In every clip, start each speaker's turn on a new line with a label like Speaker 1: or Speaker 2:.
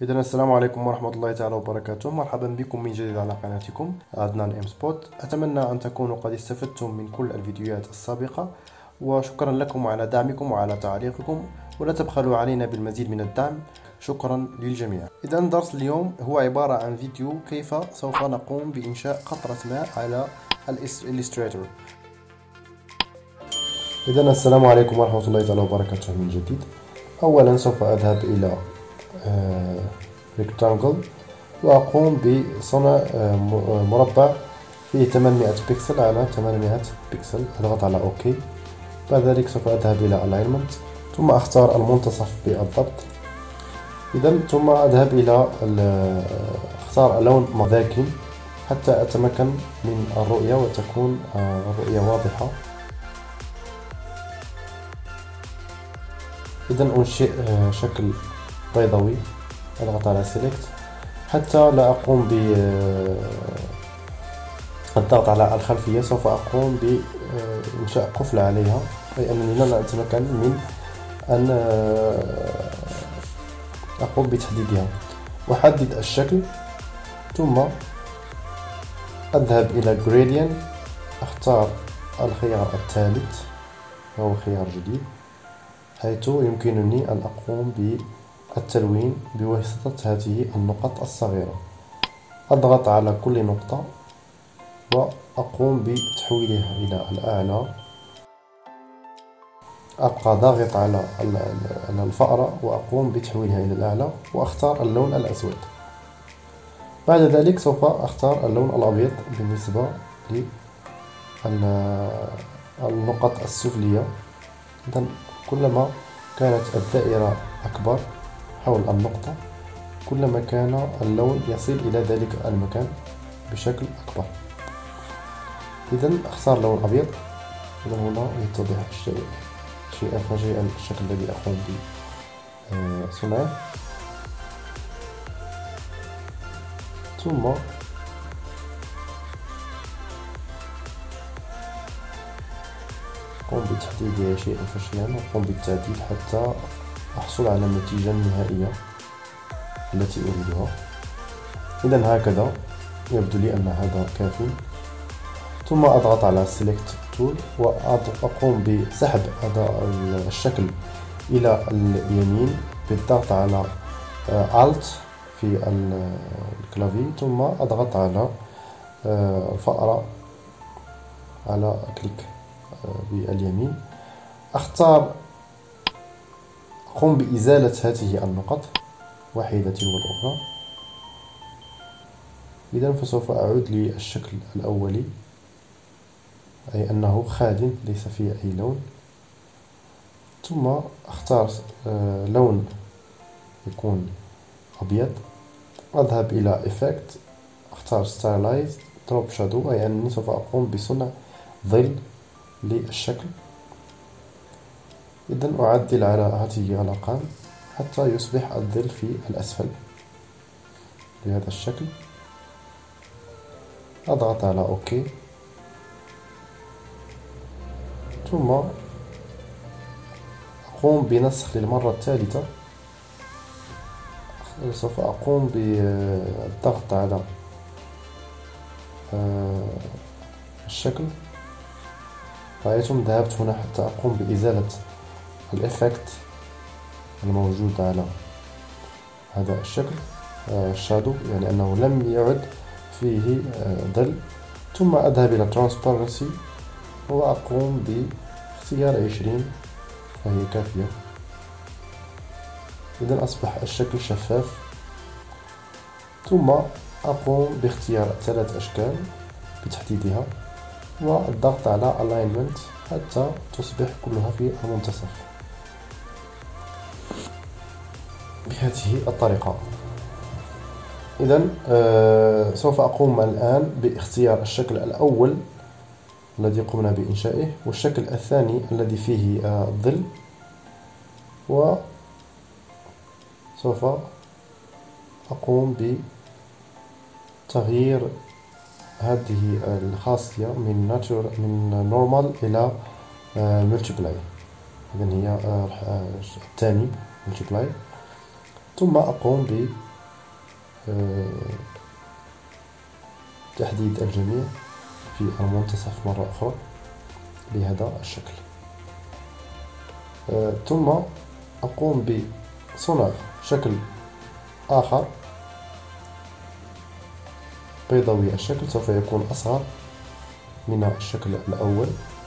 Speaker 1: إذن السلام عليكم ورحمة الله تعالى وبركاته. مرحبا بكم من جديد على قناتكم عدنان ام سبوت. أتمنى أن تكونوا قد استفدتم من كل الفيديوهات السابقة، وشكرا لكم على دعمكم وعلى تعليقكم، ولا تبخلوا علينا بالمزيد من الدعم. شكرا للجميع. إذن درس اليوم هو عبارة عن فيديو كيف سوف نقوم بإنشاء قطرة ماء على الإليستريتور. إذن السلام عليكم ورحمة الله تعالى وبركاته من جديد. أولا سوف أذهب إلى ريكتانجل وأقوم بصنع مربع فيه 800 بكسل على 800 بكسل. أضغط على OK. بعد ذلك سوف أذهب إلى Alignment، ثم أختار المنتصف بالضبط. ثم أذهب إلى أختار لون مذاكي حتى أتمكن من الرؤية وتكون الرؤية واضحة. أنشئ شكل بيضاوي. أضغط على Select حتى لا أقوم بالضغط على الخلفية. سوف أقوم بإنشاء قفلة عليها، أي أنني لن أتمكن من أن أقوم بتحديدها. أحدد الشكل، ثم أذهب إلى Gradient، أختار الخيار الثالث وهو خيار جديد، حيث يمكنني أن أقوم بالتلوين بواسطة هذه النقط الصغيرة. أضغط على كل نقطة وأقوم بتحويلها إلى الأعلى. أبقى ضاغط على الفأرة وأقوم بتحويلها إلى الأعلى، وأختار اللون الأسود. بعد ذلك سوف أختار اللون الأبيض بالنسبة للنقط السفلية. إذن كلما كانت الدائرة أكبر حول النقطة، كلما كان اللون يصل إلى ذلك المكان بشكل أكبر. إذن أختار لون أبيض. إذن هنا يتضح شيئا فشيئا الشكل الذي أقوم بصنعه. ثم أقوم بتحديدها شيئا فشيئا، وأقوم بالتعديل حتى أحصل على النتيجة النهائية التي أريدها. إذن هكذا يبدو لي أن هذا كافي. ثم أضغط على Select Tool وأقوم بسحب هذا الشكل إلى اليمين بالضغط على Alt في الكلافي، ثم أضغط على الفأرة على كليك باليمين. أقوم بإزالة هذه النقط واحدة والأخرى. إذن فسوف أعود للشكل الأولي، أي أنه خال ليس فيه أي لون. ثم أختار لون يكون أبيض. أذهب إلى Effect، أختار Stylize Drop Shadow، أي أنني سوف أقوم بصنع ظل للشكل. إذن أعدل على هذه الأرقام حتى يصبح الظل في الأسفل بهذا الشكل. أضغط على OK. ثم أقوم بنسخ للمرة الثالثة. سوف أقوم بالضغط على الشكل. رأيتم ذهبت هنا حتى أقوم بإزالة الإفكت الموجود على هذا الشكل الشادو، يعني أنه لم يعد فيه ظل. ثم أذهب إلى Transparency وأقوم باختيار 20 فهي كافية. إذن أصبح الشكل شفاف. ثم أقوم باختيار 3 أشكال بتحديدها والضغط على Alignment حتى تصبح كلها في المنتصف بهذه الطريقة. إذن سوف أقوم الآن باختيار الشكل الأول الذي قمنا بإنشائه، والشكل الثاني الذي فيه الظل، وسوف أقوم بتغيير هذه الخاصية من Normal إلى Multiply. إذن هي الثاني Multiply. ثم أقوم تحديد الجميع في المنتصف مرة أخرى بهذا الشكل. ثم أقوم بصنع شكل آخر بيضاوي الشكل، سوف يكون أصغر من الشكل الأول.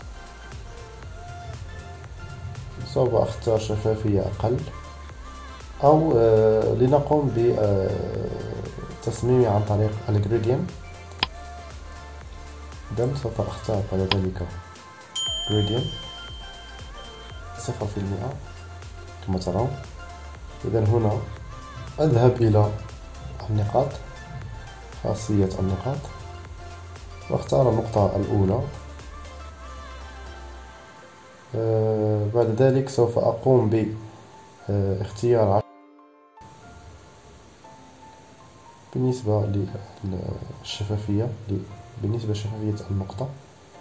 Speaker 1: سوف أختار شفافية أقل، أو لنقوم بتصميمه عن طريق الجريديان. إذن سوف أختار بعد ذلك جريديان 0% كما ترون. إذن هنا أذهب إلى النقاط، خاصية النقاط، واختار النقطة الأولى. بعد ذلك سوف أقوم باختيار بالنسبة للشفافية، بالنسبة لشفافية النقطة.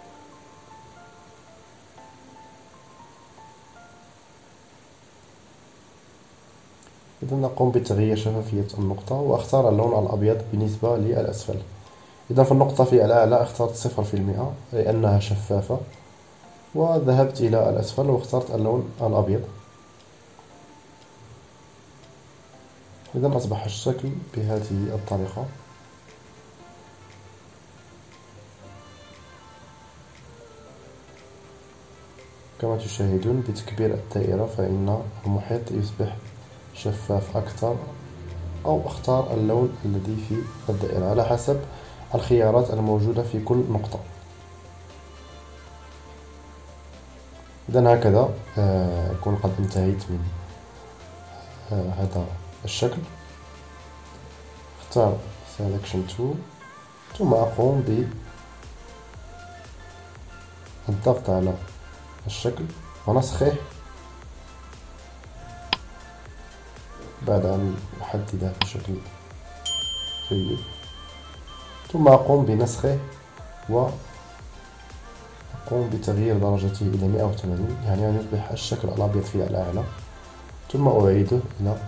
Speaker 1: إذا نقوم بتغيير شفافية النقطة وأختار اللون الأبيض بالنسبة للأسفل. إذا في النقطة في الأعلى اخترت 0% لأنها شفافة، وذهبت إلى الأسفل واخترت اللون الأبيض. إذا أصبح الشكل بهذه الطريقة. كما تشاهدون بتكبير الدائرة فإن المحيط يصبح شفاف أكثر، أو أختار اللون الذي في الدائرة على حسب الخيارات الموجودة في كل نقطة. إذن هكذا أكون قد انتهيت من هذا الشكل. اختار Selection Tool، ثم أقوم بالضغط على الشكل ونسخه بعد أن أحدده بشكل جيد، ثم أقوم بنسخه وأقوم بتغيير درجته إلى 180، يعني أن يصبح الشكل الأبيض في الأعلى، ثم أعيده إلى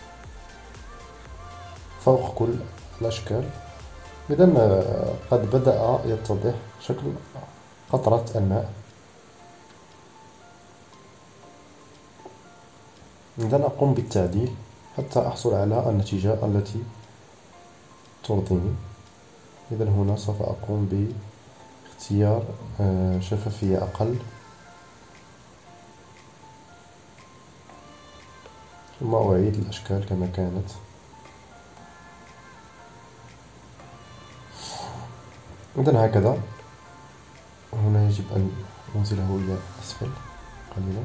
Speaker 1: فوق كل الأشكال. إذن قد بدأ يتضح شكل قطرة الماء. إذن أقوم بالتعديل حتى أحصل على النتيجة التي ترضيني. إذن هنا سوف أقوم باختيار شفافية أقل، ثم أعيد الأشكال كما كانت. إذن هكذا. هنا يجب أن أنزله إلى أسفل قليلا.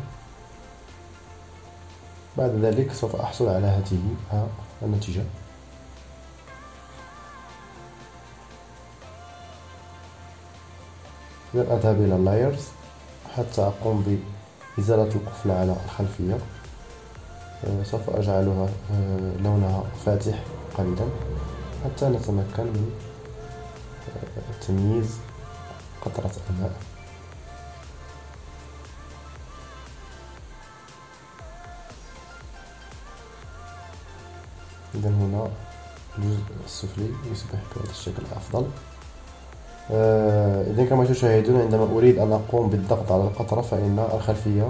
Speaker 1: بعد ذلك سوف أحصل على هذه النتيجة. إذن أذهب إلى Layers حتى أقوم بإزالة القفل على الخلفية. سوف أجعلها لونها فاتح قليلا حتى نتمكن من تمييز قطرة الماء. إذن هنا الجزء السفلي يصبح بهذا الشكل أفضل. إذن كما تشاهدون عندما أريد أن أقوم بالضغط على القطرة فإن الخلفية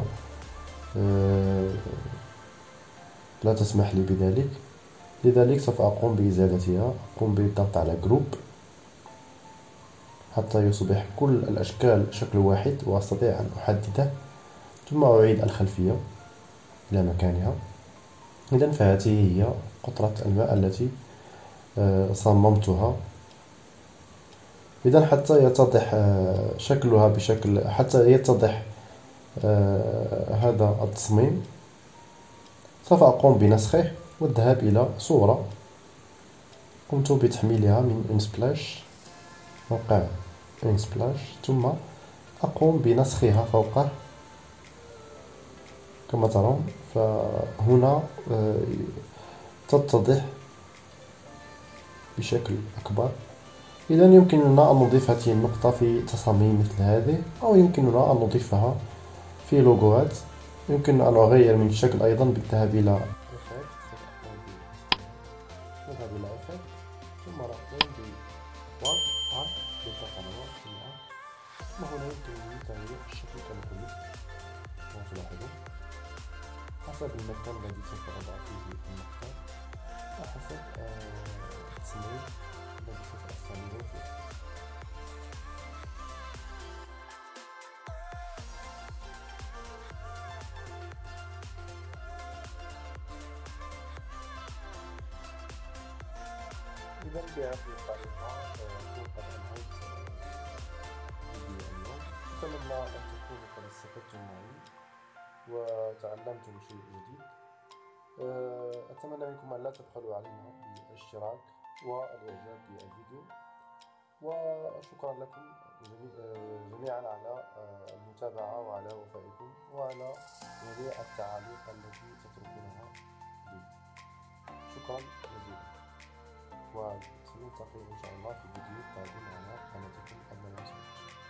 Speaker 1: لا تسمح لي بذلك، لذلك سوف أقوم بإزالتها. أقوم بالضغط على جروب حتى يصبح كل الأشكال شكل واحد وأستطيع أن أحدده، ثم أعيد الخلفية إلى مكانها. إذن فهذه هي قطرة الماء التي صممتها. إذن حتى يتضح شكلها بشكل، حتى يتضح هذا التصميم، سوف أقوم بنسخه والذهاب إلى صورة قمت بتحميلها من Unsplash، موقع Unsplash، ثم أقوم بنسخها فوقه كما ترون. فهنا تتضح بشكل أكبر. إذن يمكننا أن نضيف هذه النقطة في تصاميم مثل هذه، أو يمكننا أن نضيفها في لوجوات. يمكن أن أغير من الشكل أيضا بالذهاب إلى نذهب إلى effect ثم نقوم بإخراج art بالضغط على art ثم art، ثم هنا يمكنني تغيير الشكل كما تريد كما تلاحظون حسب المكان الذي سوف أضع فيه المقطع وحسب التصميم الذي سوف أستعمله فيه. إذا بهذه الطريقة أكون قد أنهيت فيديو اليوم. أتمنى أن تكونوا قد استفدتم معي وتعلمتم شيء جديد. أتمنى منكم أن لا تبخلوا علينا بالاشتراك والإعجاب بالفيديو، وشكرا لكم جميعا على المتابعة وعلى وفائكم وعلى جميع التعاليق التي تتركونها لي. شكرا جزيلا، وسنلتقي إن شاء الله في فيديو قادم على قناتكم أدنى.